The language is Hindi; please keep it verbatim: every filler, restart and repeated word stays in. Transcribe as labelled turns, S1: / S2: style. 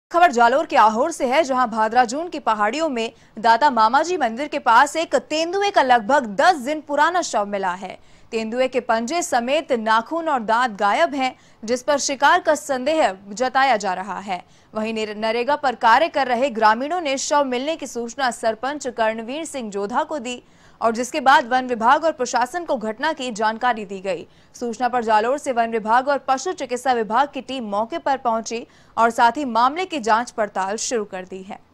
S1: खबर जालोर के आहोर से है, जहां भादराजून की पहाड़ियों में दाता मामाजी मंदिर के पास एक तेंदुए का लगभग दस दिन पुराना शव मिला है। तेंदुए के पंजे समेत नाखून और दांत गायब हैं, जिस पर शिकार का संदेह जताया जा रहा है। वहीं नरेगा पर कार्य कर रहे ग्रामीणों ने शव मिलने की सूचना सरपंच कर्णवीर सिंह जोधा को दी और जिसके बाद वन विभाग और प्रशासन को घटना की जानकारी दी गई। सूचना पर जालोर से वन विभाग और पशु चिकित्सा विभाग की टीम मौके पर पहुंची और साथ ही मामले की जांच पड़ताल शुरू कर दी है।